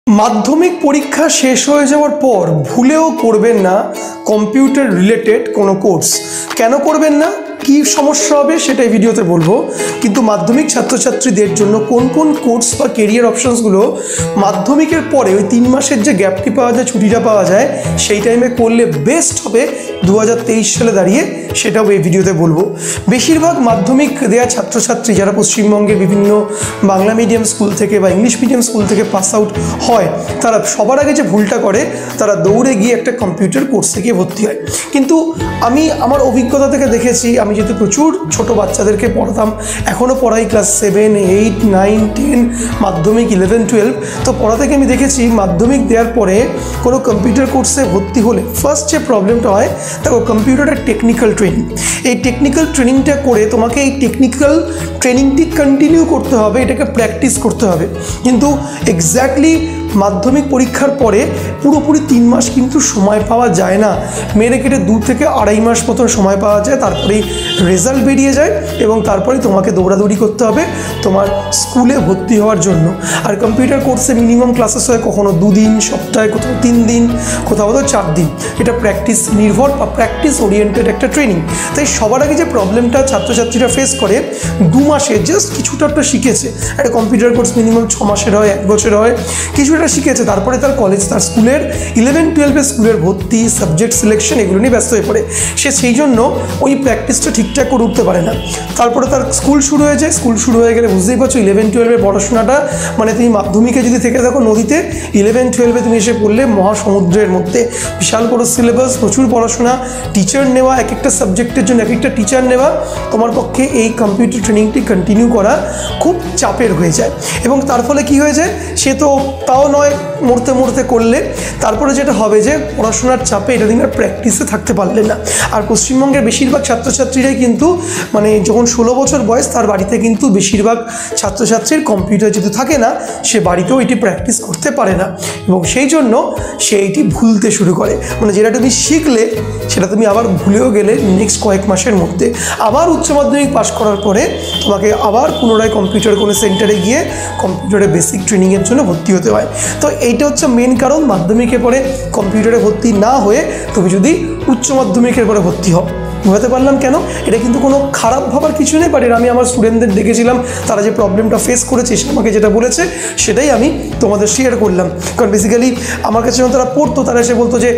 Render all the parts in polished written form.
মাধ্যমিক পরীক্ষা শেষ হয়ে যাওয়ার পর ভুলেও করবেন না কম্পিউটার রিলেটেড কোনো কোর্স। কেন করবেন না, কি সমস্যা হবে সেটাই ভিডিওতে বলবো। কিন্তু মাধ্যমিক ছাত্রছাত্রীদের জন্য কোন কোন কোর্স বা কেরিয়ার অপশনসগুলো মাধ্যমিকের পরে ওই 3 মাসের যে গ্যাপটি পাওয়া যায়, ছুটিটা পাওয়া যায়, সেই টাইমে করলে বেস্ট হবে 2023 সালে দাঁড়িয়ে, সেটাও এই ভিডিওতে বলবো। বেশিরভাগ মাধ্যমিক দেওয়া ছাত্রছাত্রী যারা পশ্চিমবঙ্গের বিভিন্ন বাংলা মিডিয়াম স্কুল থেকে বা ইংলিশ মিডিয়াম স্কুল থেকে পাস আউট হয়, তারা সবার আগে যে ভুলটা করে, তারা দৌড়ে গিয়ে একটা কম্পিউটার কোর্সে গিয়ে ভর্তি হয়। কিন্তু আমি আমার অভিজ্ঞতা থেকে দেখেছি, আমি যেহেতু প্রচুর ছোট বাচ্চাদেরকে পড়াতাম, এখনও পড়াই ক্লাস 7, 8, 9, 10, মাধ্যমিক 11, 12, তো পড়া থেকে আমি দেখেছি মাধ্যমিক দেওয়ার পরে কোনো কম্পিউটার কোর্সে ভর্তি হলে ফার্স্ট যে প্রবলেমটা হয়, দেখো কম্পিউটারের টেকনিক্যাল ট্রেনিং, এই টেকনিক্যাল ট্রেনিংটা করে তোমাকে এই টেকনিক্যাল ট্রেনিংটি কন্টিনিউ করতে হবে, এটাকে প্র্যাকটিস করতে হবে। কিন্তু এক্স্যাক্টলি মাধ্যমিক পরীক্ষার পরে পুরোপুরি 3 মাস কিন্তু সময় পাওয়া যায় না, মেরে কেটে 2 থেকে 2.5 মাস মতন সময় পাওয়া যায়, তারপরেই রেজাল্ট বেরিয়ে যায় এবং তারপরেই তোমাকে দৌড়াদৌড়ি করতে হবে তোমার স্কুলে ভর্তি হওয়ার জন্য। আর কম্পিউটার কোর্সে মিনিমাম ক্লাসেস হয় কখনো 2 দিন, সপ্তাহে কোথাও 3 দিন, কোথাও 4 দিন। এটা প্র্যাকটিস নির্ভর বা প্র্যাকটিস ওরিয়েন্টেড একটা ট্রেনিং। তাই সবার আগে যে প্রবলেমটা ছাত্রছাত্রীরা ফেস করে, 2 মাসে জাস্ট কিছুটা একটা শিখেছে, একটা কম্পিউটার কোর্স মিনিমাম 6 মাসের হয়, 1 বছর হয়, কিছুটা শিখেছে, তারপরে তার কলেজ, তার স্কুলের 11, 12 স্কুলের ভর্তি, সাবজেক্ট সিলেকশন, এগুলো নিয়ে ব্যস্ত হয়ে পড়ে। সে সেই জন্য ওই প্র্যাকটিসটা ঠিকঠাক করে উঠতে পারে না। তারপরে তার স্কুল শুরু হয়ে যায়, স্কুল শুরু হয়ে গেলে বুঝতেই পারছো 11, 12 পড়াশোনাটা, মানে তুমি মাধ্যমিকে যদি থেকে থাকো নদীতে, 11, 12 তুমি এসে পড়লে মহাসমুদ্রের মধ্যে। বিশাল বড় সিলেবাস, প্রচুর পড়াশোনা, টিচার নেওয়া, এক একটা সাবজেক্টের জন্য এক একটা টিচার নেওয়া, তোমার পক্ষে এই কম্পিউটার ট্রেনিংটি কন্টিনিউ করা খুব চাপের হয়ে যায়। এবং তার ফলে কী হয়ে যায়, সে তো তাও নয় মরতে মরতে করলে, তারপরে যেটা হবে যে পড়াশোনার চাপে এটা দিন আর প্র্যাকটিসে থাকতে পারলে না। আর পশ্চিমবঙ্গের বেশিরভাগ ছাত্রছাত্রীরাই কিন্তু মানে যখন 16 বছর বয়স, তার বাড়িতে কিন্তু বেশিরভাগ ছাত্রছাত্রীর কম্পিউটার যেহেতু থাকে না, সে বাড়িতেও এটি প্র্যাকটিস করতে পারে না এবং সেই জন্য সে এটি ভুলতে শুরু করে। মানে যেটা তুমি শিখলে সেটা তুমি আবার ভুলেও গেলে নেক্সট কয়েক মাসের মধ্যে। আবার উচ্চ মাধ্যমিক পাশ করার পরে তোমাকে আবার পুনরায় কম্পিউটার কোনো সেন্টারে গিয়ে কম্পিউটারের বেসিক ট্রেনিংয়ের জন্য ভর্তি হতে হয়। তো এইটা হচ্ছে মেন কারণ মাধ্যমিকের পরে কম্পিউটারে ভর্তি না হয়ে তুমি যদি উচ্চ মাধ্যমিকের পরে ভর্তি হও। বুঝতে পারলাম কেন? এটা কিন্তু কোনো খারাপ ভাবার কিছু নেই, বাট আমি আমার স্টুডেন্টদের দেখেছিলাম, তারা যে প্রবলেমটা ফেস করেছে, সে আমাকে যেটা বলেছে সেটাই আমি তোমাদের শেয়ার করলাম। কারণ বেসিক্যালি আমার কাছে যখন তারা পড়তো, তারা এসে বলতো যে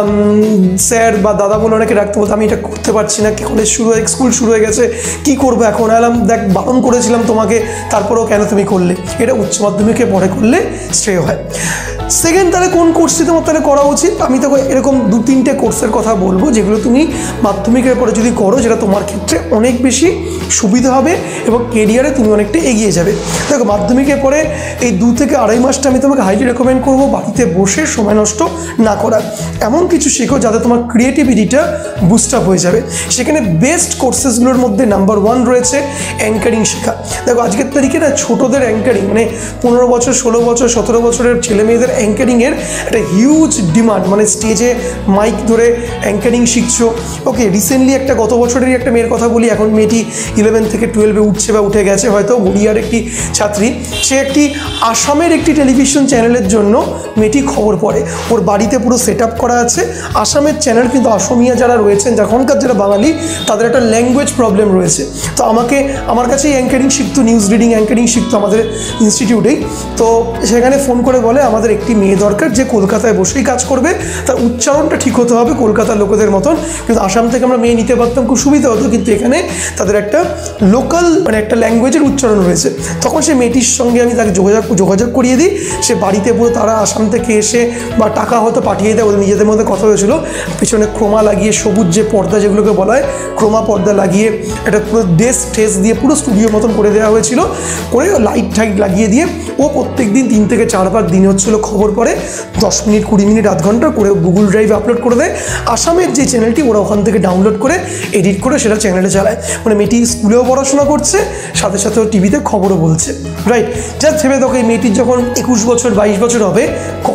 স্যার বা দাদা বলে অনেকে রাখতে বলতো, আমি এটা করতে পারছি না, কলেজ শুরু হয়ে স্কুল শুরু হয়ে গেছে, কী করবো এখন? এলাম দেখ, বারণ করেছিলাম তোমাকে, তারপরেও কেন তুমি করলে? এটা উচ্চ মাধ্যমিকে পরে করলে শ্রেয় হয়। সেকেন্ড, তাহলে কোন কোর্সটি তোমার তাহলে করা উচিত? আমি তো এরকম 2-3টে কোর্সের কথা বলবো, যেগুলো তুমি মাধ্যমিকের পরে যদি করো, যেটা তোমার ক্ষেত্রে অনেক বেশি সুবিধা হবে এবং কেরিয়ারে তুমি অনেকটা এগিয়ে যাবে। দেখো, মাধ্যমিকের পরে এই 2 থেকে 2.5 মাসটা আমি তোমাকে হাইলি রেকমেন্ড করবো বাড়িতে বসে সময় নষ্ট না করা। এমন কিছু শেখো যাতে তোমার ক্রিয়েটিভিটিটা বুস্ট আপ হয়ে যাবে। সেখানে বেস্ট কোর্সেসগুলোর মধ্যে নাম্বার 1 রয়েছে অ্যাঙ্কারিং শেখা। দেখো, আজকের তারিখে না ছোটোদের অ্যাঙ্কারিং, মানে 15 বছর, 16 বছর, 17 বছরের ছেলে মেয়েদের অ্যাঙ্কারিংয়ের একটা হিউজ ডিমান্ড। মানে স্টেজে মাইক ধরে অ্যাঙ্কারিং শিখছো। ওকে, রিসেন্টলি একটা গত বছরেরই একটা মেয়ের কথা বলি, এখন মেয়েটি 11 থেকে 12 উঠছে বা উঠে গেছে হয়তো, গড়িয়ার একটি ছাত্রী। সে একটি আসামের একটি টেলিভিশন চ্যানেলের জন্য মেয়েটি খবর পড়ে, ওর বাড়িতে পুরো সেট আপ করা আছে আসামের চ্যানেল, কিন্তু অসমীয়া যারা রয়েছেন, যখনকার যারা বাঙালি, তাদের একটা ল্যাঙ্গুয়েজ প্রবলেম রয়েছে। তো আমার কাছেই অ্যাঙ্কারিং শিখতো, নিউজ রিডিং অ্যাঙ্কারিং শিখতো আমাদের ইনস্টিটিউটেই। তো সেখানে ফোন করে বলে, আমাদের একটি মেয়ে দরকার যে কলকাতায় বসেই কাজ করবে, তার উচ্চারণটা ঠিক হতে হবে কলকাতার লোকেদের মতন। কিন্তু আসাম থেকে আমরা মেয়ে নিতে পারতাম, খুব সুবিধা হতো, কিন্তু এখানে তাদের একটা লোকাল মানে একটা ল্যাঙ্গুয়েজের উচ্চারণ রয়েছে। তখন সে মেয়েটির সঙ্গে আমি তাকে যোগাযোগ করিয়ে দিই। সে বাড়িতে পুরো তারা আসাম থেকে এসে বা টাকা হয়তো পাঠিয়ে দেয়, ওদের নিজেদের মধ্যে কথা হয়েছিল, পিছনে ক্রোমা লাগিয়ে, সবুজ যে পর্দা যেগুলোকে বলা হয়, ক্রোমা পর্দা লাগিয়ে একটা পুরো ডেস্ক টেস্ট দিয়ে পুরো স্টুডিও মতন করে দেওয়া হয়েছিল, করে লাইট টাইট লাগিয়ে দিয়ে ও প্রত্যেক দিন 3 থেকে 4 বার দিনে হচ্ছিলো খবর পড়ে, 10 মিনিট, 20 মিনিট, আধ ঘন্টা করে গুগল ড্রাইভে আপলোড করে দেয়। আসামের যে চ্যানেলটি, ওরা ওখান থেকে ডাউনলোড করে এডিট করে সেটা চ্যানেলে চালায়। মানে মেয়েটি স্কুলেও পড়াশোনা করছে, সাথে সাথে টিভিতে খবরও বলছে, রাইট? জাস্ট ভেবে দেখো, এই মেয়েটির যখন 21 বছর, 22 বছর হবে, কত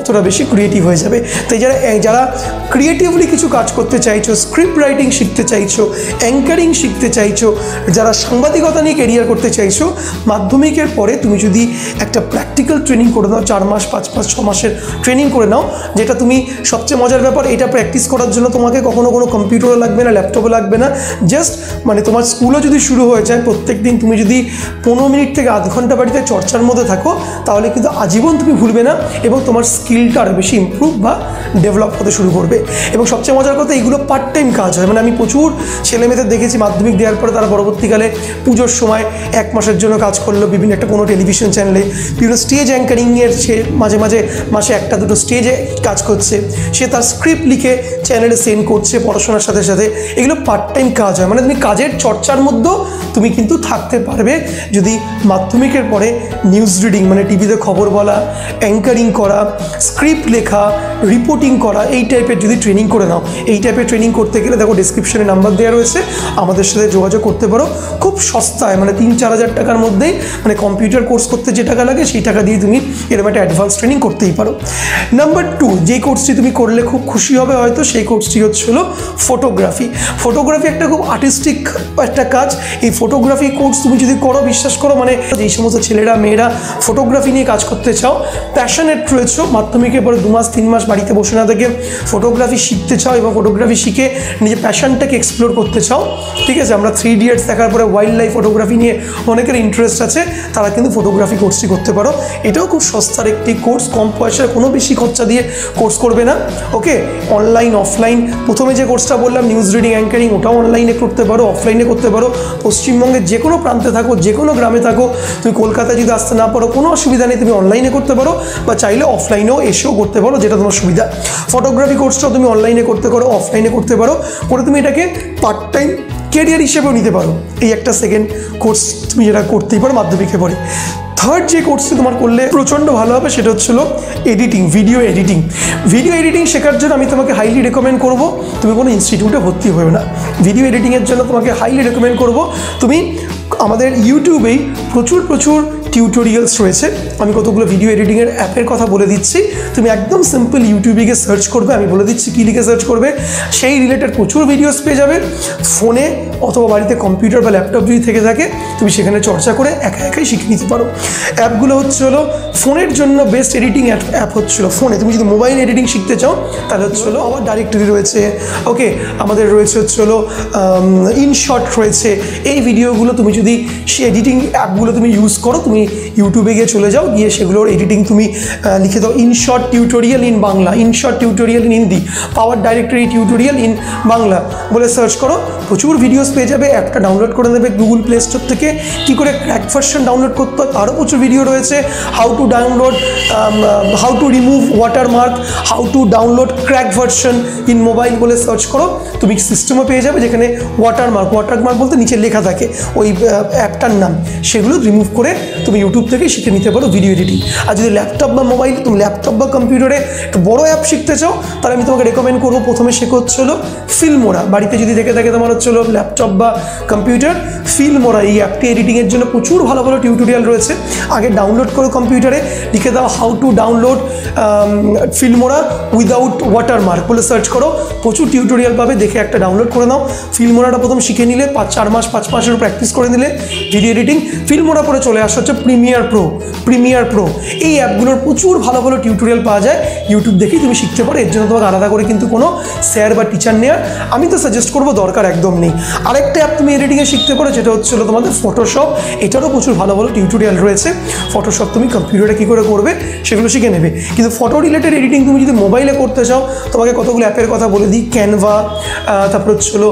ততটা বেশি ক্রিয়েটিভ হয়ে যাবে। তাই যারা ক্রিয়েটিভলি কিছু কাজ করতে চাইছো, স্ক্রিপ্ট রাইটিং শিখতে চাইছো, অ্যাঙ্কারিং শিখতে চাইছো, যারা সাংবাদিকতা নিয়ে ক্যারিয়ার করতে চাইছো, মাধ্যমিকের পরে তুমি যদি একটা প্র্যাকটিক্যাল ট্রেনিং করে নাও, 4 মাস 5 মাস 6 মাসের ট্রেনিং করে নাও, যেটা তুমি সবচেয়ে মজার ব্যাপার, এটা প্র্যাকটিস করার জন্য তোমাকে কখনো কোনো কম্পিউটারও লাগবে না, ল্যাপটপও লাগবে না। জাস্ট মানে তোমার স্কুলও যদি শুরু হয়ে যায়, প্রত্যেক দিন তুমি যদি 15 মিনিট থেকে আধ ঘন্টা বাড়িতে চর্চার মধ্যে থাকো, তাহলে কিন্তু আজীবন তুমি ভুলবে না এবং তোমার স্কিলটা আরও বেশি ইমপ্রুভ বা ডেভেলপ হতে শুরু করবে। এবং সবচেয়ে মজার কথা, এগুলো পার্ট টাইম কাজ হয়। মানে আমি প্রচুর ছেলেমেয়েদের দেখেছি মাধ্যমিক দেওয়ার পরে তারা পরবর্তীকালে পুজোর সময় 1 মাসের জন্য কাজ করলো বিভিন্ন একটা কোনো টেলিভিশন চ্যানেলে, বিভিন্ন স্টেজ অ্যাঙ্কারিংয়ের সে মাঝে মাঝে মাসে 1-2 স্টেজে কাজ করছে, সে তার স্ক্রিপ্ট লিখে চ্যানেলে সেন্ড করছে পড়াশোনার সাথে সাথে। এগুলো পার্ট টাইম কাজ হয়। মানে তুমি কাজের চর্চার মধ্যেও তুমি কিন্তু থাকতে পারবে যদি মাধ্যমিকের পরে নিউজ রিডিং মানে টিভিতে খবর বলা, অ্যাঙ্কারিং করা, স্ক্রিপ্ট লেখা, রিপোর্টিং করা, এই টাইপের যদি ট্রেনিং করে নাও। এই টাইপের ট্রেনিং করতে গেলে দেখো ডেসক্রিপশনে নাম্বার দেওয়া রয়েছে, আমাদের সাথে যোগাযোগ করতে পারো। খুব সস্তায় মানে 3-4 হাজার টাকার মধ্যেই মানে কম্পিউটার কোর্স করতে যে টাকা লাগে সেই টাকা দিয়ে তুমি এরকম একটা অ্যাডভান্স ট্রেনিং করতেই পারো। নাম্বার 2, যে কোর্সটি তুমি করলে খুব খুশি হবে হয়তো, সেই কোর্সটি হলো ফটোগ্রাফি। ফটোগ্রাফি একটা খুব আর্টিস্টিক একটা কাজ। এই ফটোগ্রাফি কোর্স তুমি যদি করো, বিশ্বাস করো মানে যেই সমস্ত ছেলেরা মেয়েরা ফটোগ্রাফি নিয়ে কাজ করতে চাও, প্যাশনেট রয়েছো, মাধ্যমিকের পরে 2 মাস 3 মাস বাড়িতে বসে না থেকে ফটোগ্রাফি শিখতে চাও এবং ফটোগ্রাফি শিখে নিজের প্যাশনটাকে এক্সপ্লোর করতে চাও, ঠিক আছে। আমরা 3 ইডিয়টস দেখার পরে ওয়াইল্ড লাইফ ফটোগ্রাফি নিয়ে অনেকের ইন্টারেস্ট আছে, তারা কিন্তু ফটোগ্রাফি কোর্সটি করতে পারো। এটাও খুব সস্তার একটি কোর্স, কম পয়সায় কোনো বেশি খরচা দিয়ে কোর্স করবে না। ওকে, অনলাইন অফলাইন, প্রথমে যে কোর্সটা বললাম নিউজ রিডিং অ্যাঙ্কারিং, ওটাও অনলাইনে করতে পারো, অফলাইনে করতে পারো। পশ্চিমবঙ্গের যে কোনো প্রান্তে থাকো, যে কোনো গ্রামে থাকো, তুমি কলকাতায় যদি আসতে না পারো কোনো অসুবিধা নেই, তুমি অনলাইনে করতে পারো বা চাইলে অফলাইনেও এসেও করতে পারো, যেটা তোমার সুবিধা। ফটোগ্রাফি কোর্সটাও তুমি অনলাইনে করতে পারো, অফলাইনে করতে পারো, করে তুমি এটাকে পার্ট টাইম ক্যারিয়ার হিসেবেও নিতে পারো। এই একটা সেকেন্ড কোর্স তুমি যেটা করতেই পারো মাধ্যমিকের পরে। থার্ড যে কোর্সটি তোমার করলে প্রচণ্ড ভালো হবে সেটা হচ্ছিলো editing, video editing. Video editing শেখার জন্য আমি তোমাকে হাইলি রেকমেন্ড করব তুমি কোনো ইনস্টিটিউটে ভর্তি হবে না। ভিডিও এডিটিংয়ের জন্য তোমাকে হাইলি রেকমেন্ড করব তুমি আমাদের ইউটিউবেই প্রচুর টিউটোরিয়ালস রয়েছে। আমি কতগুলো ভিডিও এডিটিংয়ের অ্যাপের কথা বলে দিচ্ছি, তুমি একদম সিম্পল ইউটিউবে গিয়ে সার্চ করবে, আমি বলে দিচ্ছি কী লিখে সার্চ করবে, সেই রিলেটেড প্রচুর ভিডিওস পেয়ে যাবে। ফোনে অথবা বাড়িতে কম্পিউটার বা ল্যাপটপ যদি থেকে থাকে, তুমি সেখানে চর্চা করে একাই শিখে নিতে পারো। অ্যাপগুলো হলো ফোনের জন্য বেস্ট এডিটিং অ্যাপ হচ্ছিলো ফোনে। তুমি যদি মোবাইল এডিটিং শিখতে চাও তাহলে হলো আমার ডাইরেক্টরি রয়েছে, ওকে, আমাদের রয়েছে হলো ইনশট রয়েছে। এই ভিডিওগুলো তুমি যদি সেই এডিটিং অ্যাপগুলো তুমি ইউজ করো, তুমি ইউটিউবে গিয়ে চলে যাও, গিয়ে সেগুলোর এডিটিং তুমি লিখে দাও InShot tutorial in Bangla, InShot tutorial in Hindi, power directory tutorial in Bangla বলে সার্চ করো, প্রচুর ভিডিওস পেয়ে যাবে। অ্যাপটা ডাউনলোড করে নেবে গুগল প্লে স্টোর থেকে। কী করে ক্র্যাক ভার্সন ডাউনলোড করতে হয় তারও প্রচুর ভিডিও রয়েছে। How to download, how to remove watermark, how to download crack version in mobile বলে সার্চ করো, তুমি সিস্টেমও পেয়ে যাবে যেখানে ওয়াটারমার্ক বলতে নিচে লেখা থাকে ওই অ্যাপটার নাম, সেগুলো রিমুভ করে তুমি ইউটিউব থেকে শিখে নিতে পারো ভিডিও এডিটিং। আর যদি ল্যাপটপ বা মোবাইল, তুমি ল্যাপটপ বা কম্পিউটারে একটা বড়ো অ্যাপ শিখতে চাও, তাহলে আমি তোমাকে রেকমেন্ড করবো প্রথমে শেখো হচ্ছিলো ফিল্মোরা। বাড়িতে যদি দেখে থাকে তোমার হচ্ছিলো ল্যাপটপ বা কম্পিউটার, ফিল্মোরা এই অ্যাপটি এডিটিংয়ের জন্য প্রচুর ভালো টিউটোরিয়াল রয়েছে। আগে ডাউনলোড করো কম্পিউটারে, লিখে দাও how to download Filmora without watermark বলে সার্চ করো, প্রচুর টিউটোরিয়াল পাবে, দেখে একটা ডাউনলোড করে নাও। ফিল্মোরাটা প্রথম শিখে নিলে 5 মাসের প্র্যাকটিস করে নিলে ভিডিও এডিটিং। ফিল্মোরা পরে চলে আসা হচ্ছে প্রিমিয়ার প্রো। এই অ্যাপগুলোর প্রচুর ভালো টিউটোরিয়াল পাওয়া যায়, ইউটিউব দেখেই তুমি শিখতে পারো। এর জন্য তোমাকে আলাদা করে কিন্তু কোনো স্যার বা টিচার নেওয়ার আমি তো সাজেস্ট করবো দরকার একদম নেই। আরেকটা অ্যাপ তুমি এডিটিংয়ে শিখতে পারো, যেটা হচ্ছিলো তোমাদের ফটোশপ। এটারও প্রচুর ভালো টিউটোরিয়াল রয়েছে। ফটোশপ তুমি কম্পিউটারে কী করে করবে সেগুলো শিখে নেবে। কিন্তু ফটো রিলেটেড এডিটিং তুমি যদি মোবাইলে করতে চাও, তোমাকে কতগুলো অ্যাপের কথা বলে দিই। ক্যানভা, তারপর হচ্ছিলো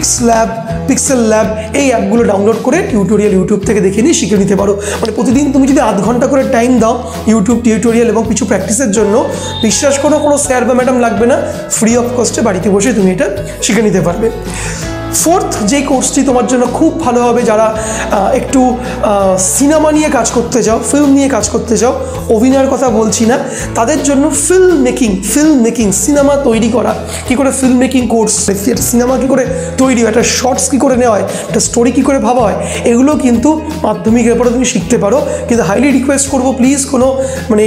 পিক্সেল ল্যাব, এই অ্যাপগুলো ডাউনলোড করে টিউটোরিয়াল ইউটিউব থেকে দেখে নিয়ে শিখে নিতে পারো। মানে প্রতিদিন তুমি যদি আধ ঘন্টা করে টাইম দাও ইউটিউব টিউটোরিয়াল এবং কিছু প্র্যাকটিসের জন্য, বিশ্বাস করো কোনো স্যার বা ম্যাডাম লাগবে না, ফ্রি অফ কস্টে বাড়িতে বসে তুমি এটা শিখে নিতে পারবে। ফোর্থ যে কোর্সটি তোমার জন্য খুব ভালো হবে, যারা একটু সিনেমা নিয়ে কাজ করতে চাও, ফিল্ম নিয়ে কাজ করতে চাও, অভিনয়ের কথা বলছি না, তাদের জন্য ফিল্ম মেকিং সিনেমা তৈরি করা, কী করে ফিল্ম মেকিং কোর্স, সিনেমা কী করে তৈরি হয়, একটা শর্টস কী করে নেওয়া হয়, একটা স্টোরি কী করে ভাবা হয়, এগুলো কিন্তু মাধ্যমিকের পরে তুমি শিখতে পারো। কিন্তু হাইলি রিকোয়েস্ট করবো প্লিজ কোনো মানে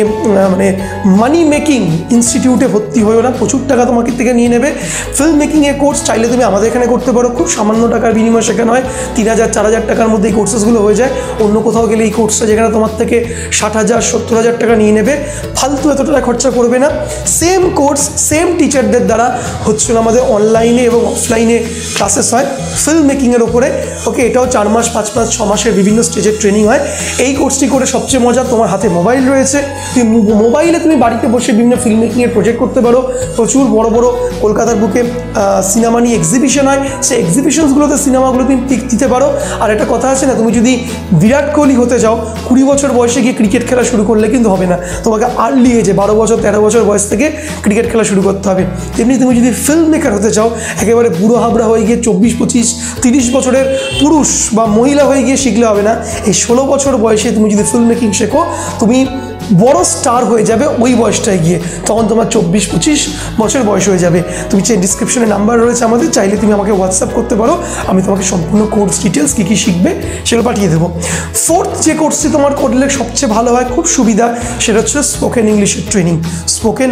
মানি মেকিং ইনস্টিটিউটে ভর্তি হয়েও না, প্রচুর টাকা তোমাকে থেকে নিয়ে নেবে। ফিল্ম মেকিংয়ের কোর্স চাইলে তুমি আমাদের এখানে করতে পারো, খুব সামান্য টাকার বিনিময়ে শেখানো হয়, 3,000-4,000 টাকার মধ্যে এই কোর্সেসগুলো হয়ে যায়। অন্য কোথাও গেলে এই কোর্সটা যেখানে তোমার থেকে 60,000-70,000 টাকা নিয়ে নেবে, ফালতু এত টাকা খরচা করবে না। সেম কোর্স সেম টিচারদের দ্বারা হচ্ছিল আমাদের অনলাইনে এবং অফলাইনে ক্লাসেস হয় ফিল্ম মেকিংয়ের ওপরে। ওকে, এটাও 4 মাস 5 মাস 6 মাসের বিভিন্ন স্টেজের ট্রেনিং হয়। এই কোর্সটি করে সবচেয়ে মজা, তোমার হাতে মোবাইল রয়েছে, মোবাইলে তুমি বাড়িতে বসে বিভিন্ন ফিল্ম মেকিংয়ের প্রজেক্ট করতে পারো। প্রচুর বড় বড় কলকাতার বুকে সিনেমা নিয়ে এক্সিবিশন হয়, সেই এক্সিবিশনসগুলোতে সিনেমাগুলো তুমি দিতে পারো। আর একটা কথা আছে না, তুমি যদি বিরাট কোহলি হতে যাও 20 বছর বয়সে গিয়ে ক্রিকেট খেলা শুরু করলে কিন্তু হবে না, তোমাকে আর্লি এজে 12 বছর 13 বছর বয়স থেকে ক্রিকেট খেলা শুরু করতে হবে। তেমনি তুমি যদি ফিল্ম মেকার হতে চাও, একেবারে বুড়ো হাবড়া হয়ে গিয়ে 24, 25, 30 বছরের পুরুষ বা মহিলা হয়ে গিয়ে শিখলে হবে না। এই 16 বছর বয়সে তুমি যদি ফিল্ম মেকিং শেখো, তুমি বড় স্টার হয়ে যাবে ওই বয়সটায় গিয়ে, তখন তোমার 24-25 বছর বয়স হয়ে যাবে। তুমি যে ডিসক্রিপশনে নাম্বার রয়েছে আমাদের, চাইলে তুমি আমাকে হোয়াটসঅ্যাপ করতে পারো, আমি তোমাকে সম্পূর্ণ কোর্স ডিটেলস কী কী শিখবে সেগুলো পাঠিয়ে দেবো। ফোর্থ যে কোর্সটি তোমার করলে সবচেয়ে ভালো হয়, খুব সুবিধা, সেটা হচ্ছে স্পোকেন ইংলিশের ট্রেনিং। স্পোকেন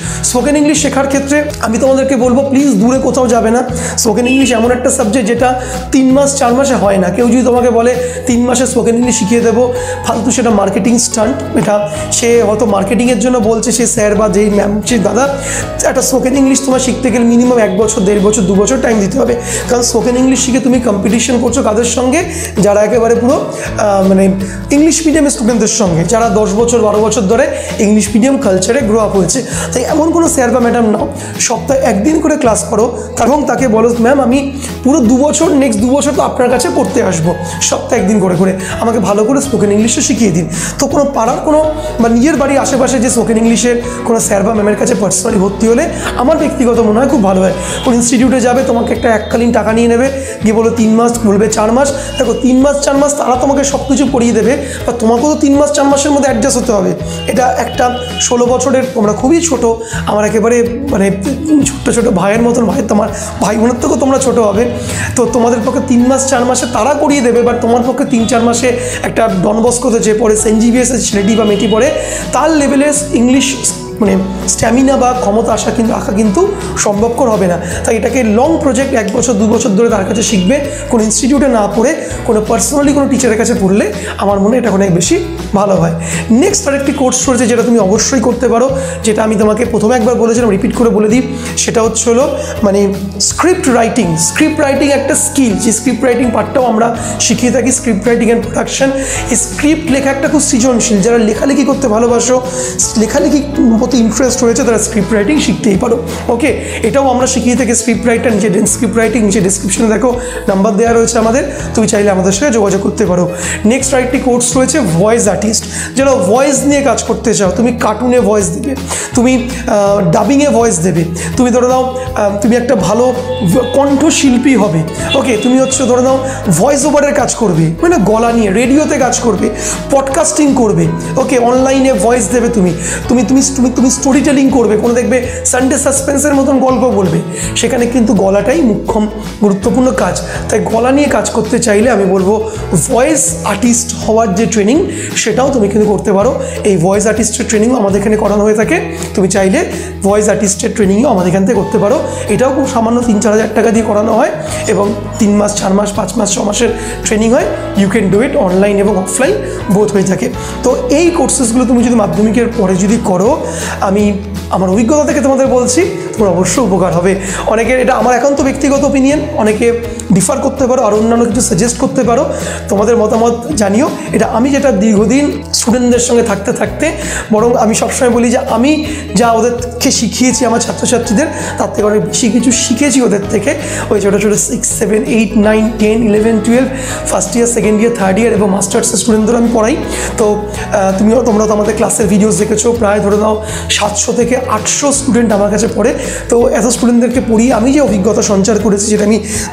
ইংলিশ শেখার ক্ষেত্রে আমি তোমাদেরকে বলবো প্লিজ দূরে কোথাও যাবে না। স্পোকেন ইংলিশ এমন একটা সাবজেক্ট যেটা 3 মাস 4 মাসে হয় না। কেউ যদি তোমাকে বলে 3 মাসে স্পোকেন ইংলিশ শিখিয়ে দেবো, ফালতু, সেটা মার্কেটিং স্টান্ট। এটা সে হয়তো মার্কেটিংয়ের জন্য বলছে, সে স্যার বা যেই ম্যাম, সে দাদা, একটা স্পোকেন ইংলিশ তোমার শিখতে গেলে মিনিমাম 1 বছর 1.5 বছর 2 বছর টাইম দিতে হবে। কারণ স্পোকেন ইংলিশ শিখে তুমি কম্পিটিশন করছো কাদের সঙ্গে, যারা একেবারে পুরো মানে ইংলিশ মিডিয়াম স্টুডেন্টদের সঙ্গে, যারা 10 বছর 12 বছর ধরে ইংলিশ মিডিয়াম কালচারে গ্রো আপ হয়েছে। তাই এমন কোনো স্যার বা ম্যাডাম নাও, সপ্তাহে 1 দিন করে ক্লাস করো, এবং তাকে বলো ম্যাম আমি পুরো 2 বছর, নেক্সট 2 বছর তো আপনার কাছে পড়তে আসবো, সপ্তাহে 1 দিন করে আমাকে ভালো করে স্পোকেন ইংলিশটা শিখিয়ে দিন। তো কোনো পাড়ার কোনো বা নিজের বাড়ির আশেপাশে যে স্পোকেন ইংলিশের কোনো স্যার বা ম্যামের কাছে পার্সোনালি ভর্তি হলে আমার ব্যক্তিগত মনে হয় খুব ভালো হয়। কোনো ইনস্টিটিউটে যাবে, তোমাকে একটা এককালীন টাকা নিয়ে নেবে, গিয়ে বলো 3 মাস, বলবে 4 মাস। দেখো 3 মাস 4 মাস তারা তোমাকে সব কিছু পড়িয়ে দেবে, বা তোমাকেও তো 3 মাস 4 মাসের মধ্যে অ্যাডজাস্ট হতে হবে। এটা একটা 16 বছরের, তোমরা খুবই ছোট, আমার একেবারে মানে ছোটো ভাইয়ের মতন, তোমার ভাই বোনের থেকেও তোমরা ছোটো হবে। তো তোমাদের পক্ষে 3 মাস 4 মাসে তারা করিয়ে দেবে, বাট তোমার পক্ষে 3-4 মাসে একটা ডন বস্কোতে যে পড়ে, সেন্ট জেভিয়ার্সের ছেলেটি বা মেয়েটি পড়ে, তার লেভেলের ইংলিশ মানে স্ট্যামিনা বা ক্ষমতা আঁকা কিন্তু সম্ভবকর হবে না। তাই এটাকে লং প্রজেক্ট, 1 বছর 2 বছর ধরে তার কাছে শিখবে, কোনো ইনস্টিটিউটে না পড়ে কোনো পার্সোনালি কোনো টিচারের কাছে পড়লে আমার মনে হয় এটা অনেক বেশি ভালো হয়। নেক্সট আরেকটি কোর্স রয়েছে যেটা তুমি অবশ্যই করতে পারো, যেটা আমি তোমাকে প্রথমে একবার বলেছিলাম, রিপিট করে বলে দিই। সেটা হচ্ছে হলো মানে স্ক্রিপ্ট রাইটিং একটা স্কিল, যে স্ক্রিপ্ট রাইটিং পার্টটাও আমরা শিখিয়ে থাকি, স্ক্রিপ্ট রাইটিং অ্যান্ড প্রোডাকশন। এই স্ক্রিপ্ট লেখা একটা খুব সৃজনশীল, যারা লেখালেখি করতে ভালোবাসো, লেখালেখি প্রতি ইন্টারেস্ট রয়েছে, তারা স্ক্রিপ্ট রাইটিং শিখতেই পারো। ওকে, এটাও আমরা শিখিয়ে থাকি স্ক্রিপ্ট রাইটার। স্ক্রিপ্ট রাইটিং নিচে ডিসক্রিপশনে দেখো নাম্বার দেওয়া রয়েছে আমাদের, তুমি চাইলে আমাদের সাথে যোগাযোগ করতে পারো। নেক্সট আরেকটি কোর্স রয়েছে ভয়েস আর্টিস্ট, যারা ভয়েস নিয়ে কাজ করতে চাও, তুমি কার্টুনে ভয়েস দেবে, তুমি ডাবিংয়ে ভয়েস দেবে, তুমি ধরে নাও তুমি একটা ভালো কণ্ঠশিল্পী হবে। ওকে, তুমি হচ্ছে ধরে নাও ভয়েস ওভারের কাজ করবে, মানে গলা নিয়ে রেডিওতে কাজ করবে, পডকাস্টিং করবে। ওকে, অনলাইনে ভয়েস দেবে, তুমি তুমি তুমি তুমি স্টোরি টেলিং করবে, কোনো দেখবে সানডে সাসপেন্সের মতন গল্প বলবে, সেখানে কিন্তু গলাটাই মুখ্যম গুরুত্বপূর্ণ কাজ। তাই গলা নিয়ে কাজ করতে চাইলে আমি বলবো ভয়েস আর্টিস্ট হওয়ার যে ট্রেনিং, সেটাও তুমি কিন্তু করতে পারো। এই ভয়েস আর্টিস্টের ট্রেনিংও আমাদের এখানে করানো হয়ে থাকে, তুমি চাইলে ভয়েস আর্টিস্টের ট্রেনিংও আমাদের এখান থেকে করতে পারো। এটাও খুব সামান্য 3-4 হাজার টাকা দিয়ে করানো হয়, এবং 3 মাস 4 মাস 5 মাস 6 মাসের ট্রেনিং হয়। You can do it, online এবং অফলাইন বোথ হয়ে থাকে। তো এই কোর্সেসগুলো তুমি যদি মাধ্যমিকের পরে যদি করো, আমি আমার অভিজ্ঞতা থেকে তোমাদের বলছি, তোমার অবশ্যই উপকার হবে। অনেকের, এটা আমার একান্ত ব্যক্তিগত ওপিনিয়ন, অনেকে ডিফার করতে পারো আর অন্যান্য কিছু সাজেস্ট করতে পারো, তোমাদের মতামত জানিও। এটা আমি যেটা দীর্ঘদিন স্টুডেন্টদের সঙ্গে থাকতে থাকতে, বরং আমি সবসময় বলি যে আমি যা ওদেরকে শিখিয়েছি আমার ছাত্রছাত্রীদের, তার থেকে অনেক বেশি কিছু শিখেছি ওদের থেকে। ওই ছোটো ছোটো 6, 7, 8, 9, 10, 11, 12, first year, second year, third year এবং মাস্টার্সের স্টুডেন্টদের আমি পড়াই। তো তোমরা তো আমাদের ক্লাসের ভিডিওস দেখেছো, প্রায় ধরে নাও 700 থেকে 800 স্টুডেন্ট আমার কাছে পড়ে। তো এত স্টুডেন্টদেরকে পড়িয়ে আমি যে অভিজ্ঞতা সঞ্চার করেছি, যেটা আমি দেখেছি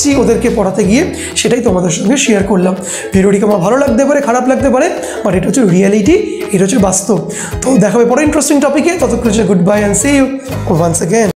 এসেছি ওদেরকে পড়াতে গিয়ে, সেটাই তোমাদের সঙ্গে শেয়ার করলাম। ভিডিওটি আমার ভালো লাগতে পারে, খারাপ লাগতে পারে, বাট এটা হচ্ছে রিয়ালিটি, এটা হচ্ছে বাস্তব। তো দেখাবে পরে ইন্টারেস্টিং টপিকে, ততক্ষণ good bye and see you once again.